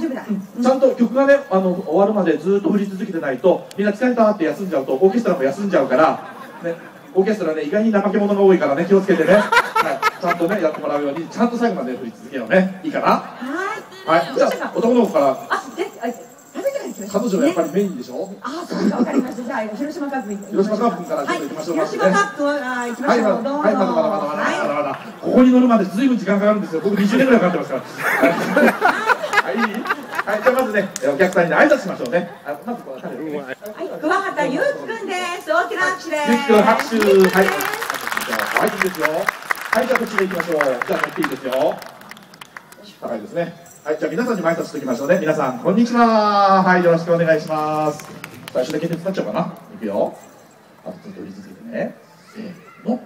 大丈夫だ。 ちゃんと曲がね、終わるまでずっと振り続けてないと、みんな疲れたって休んじゃうと、オーケストラも休んじゃうから、ね、オーケストラね、意外に怠け者が多いからね、気をつけてね、はい、ちゃんとね、やってもらうように、ちゃんと最後まで振り続けようね。いいかな？はい。じゃあ、男の子から。 食べてから行きましょう。 彼女はやっぱりメインでしょ？ あ、そうか、わかりました。じゃあ、広島カップ。 広島カップからちょっと行きましょう。 広島カップは行きましょう。どうぞ。 はい、まだ。ここに乗るまでずいぶん時間かかるんですよ。僕20年ぐらいかかってますから。はい、はい、じゃあまずね、お客さんに挨拶しましょうね。まずこの彼ね。はい、 桑畑ゆうきくんです。大きな拍手です。 ゆうきくん拍手。はい。はい、いいですよ。はい、じゃあこっちで行きましょう。じゃあ乗っていいですよ。高いですね。はい、じゃあ皆さんにも挨拶しておきましょうね。皆さん、こんにちは。はい、よろしくお願いします。最初だけ手伝っちゃおうかな。いくよ。あとちょっと振り続けてね。せーの。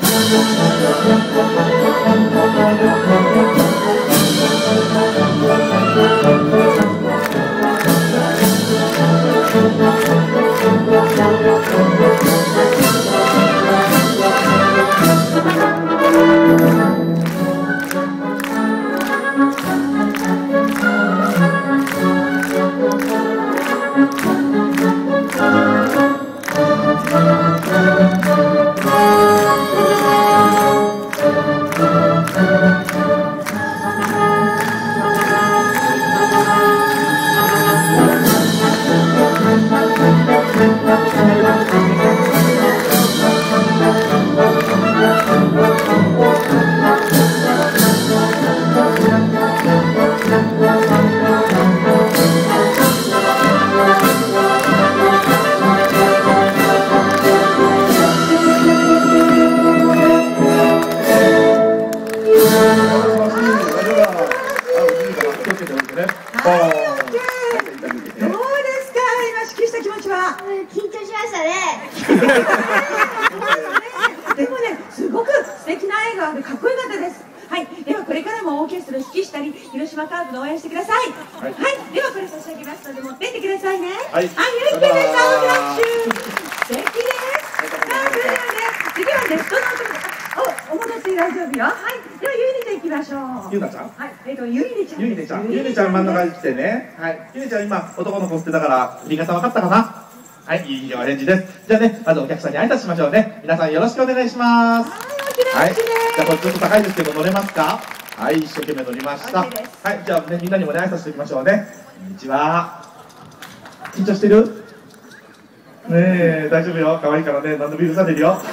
でもね、すごく素敵な笑顔でかっこよかったです。はい、ではこれからもオーケストラ指揮したり、広島カープの応援してください。はい、ではこれ差し上げますので持ってってくださいね。はい、ゆうきくんです。拍手。素敵です。さあ、それではね、次はね、人のお戻し大丈夫よ。はい、ではゆいねちゃん行きましょう。 ゆうなちゃん。 はい、ゆいねちゃん。 ゆいねちゃん。ゆいねちゃん真ん中に来てね。はい、ゆいねちゃん今男の子ってだから振り方分かったかな。はい、いいアレンジです。じゃあね、まずお客さんに挨拶しましょうね。皆さんよろしくお願いします。はい、じゃあこれちょっと高いですけど乗れますか？はい、一生懸命乗りました。はい、じゃあね、みんなにもね挨拶しておきましょうね。こんにちは。緊張してる？ねえ、大丈夫よ。可愛いからね、何でも許されるよ。はい。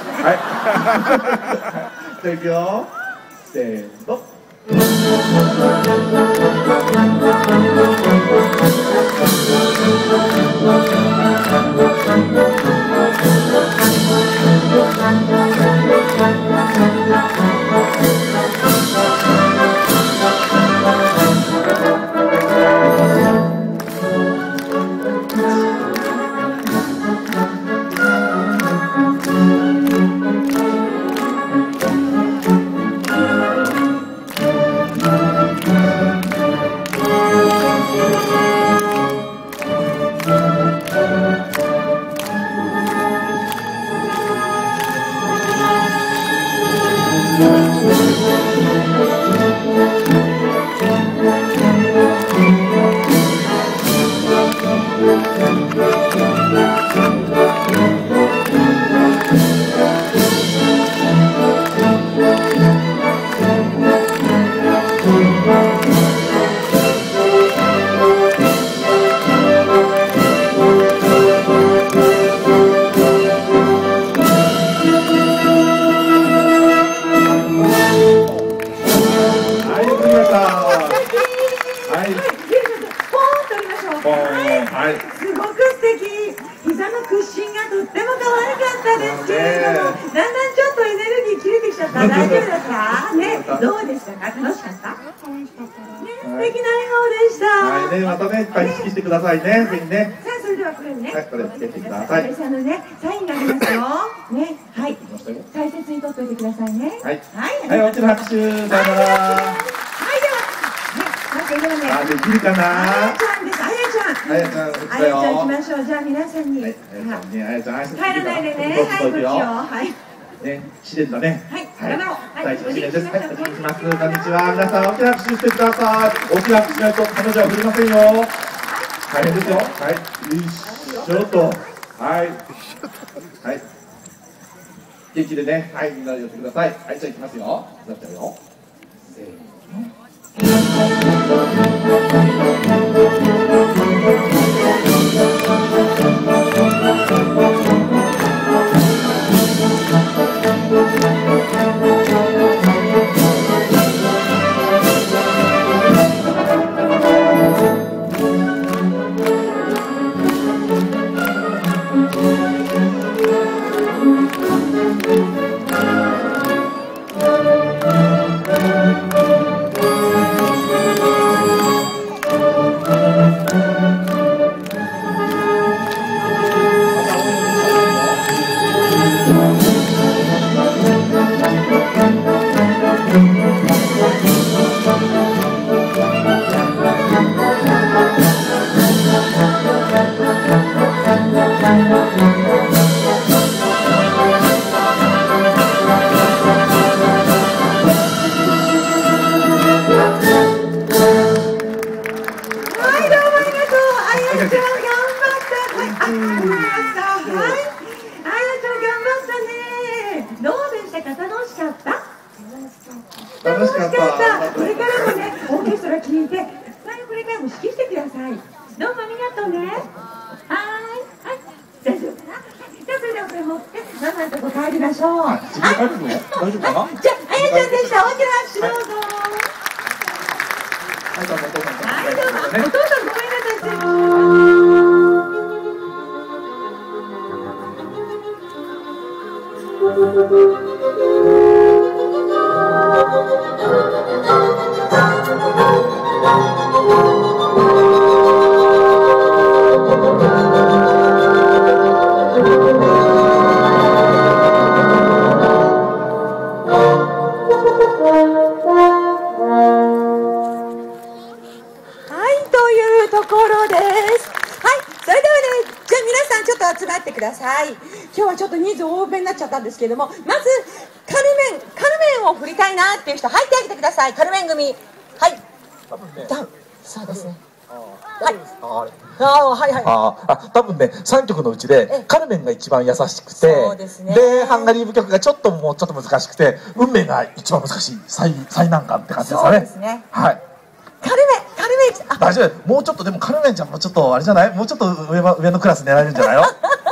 じゃあ行くよ。せーの。 真がとっても可愛かったですけれども、だんだんちょっとエネルギー切れてきちゃった。大丈夫ですかね。どうでしたか？楽しかった？素敵な笑顔でした。 はいね、またね、いっぱい意識してくださいね、ぜひね。 さあ、それではこれね、 これつけてください。 さんのね、サインがありますよ。ね、はい。大切に取っておいてくださいね。 はい。はい、大きな拍手、さよなら。 はい、では、なんか今ね、 できるかな。 あやちゃんです。あやちゃん。 あやちゃん、 行きましょう。じゃあ、皆さんに。 あやちゃん、 帰らないでね。はい、こっちを。はい。 ね、試練だね。 はい、頑張ろう。 最初の試練です。はい、お願いします。こんにちは。皆さん、大きな拍手してください。大きな拍手しないと彼女は振りませんよ。大変ですよ。はい、よいしょと。はい。はい。元気でね、はい、みんなで寄ってください。はい、じゃあ行きますよ。なっちゃうよ。せーの。楽しかった。これからもね、オーケストラ聴いて、これからも指揮してください。どうもありがとうね。はい、大丈夫かな。じゃあそれではこれ持ってママのとこ帰りましょう。はい、 大丈夫かな。じゃあ、 あやちゃんでした。大きな拍手どうぞ。はい、どうも。お父さんごめんなさい。集まってください。今日はちょっと人数多めになっちゃったんですけれども、まずカルメンを振りたいなっていう人入ってあげてください。カルメン組。はい。そうですね。はい。 多分ね、3曲のうちでカルメンが一番優しくて、でハンガリー舞曲がもうちょっと難しくて、運命が一番難しい最難関って感じですかね。 そうですね。 はい。 カルメン大丈夫。もうちょっとでもカルメンちゃんもちょっとあれじゃない？もうちょっと上のクラス狙えるんじゃないの？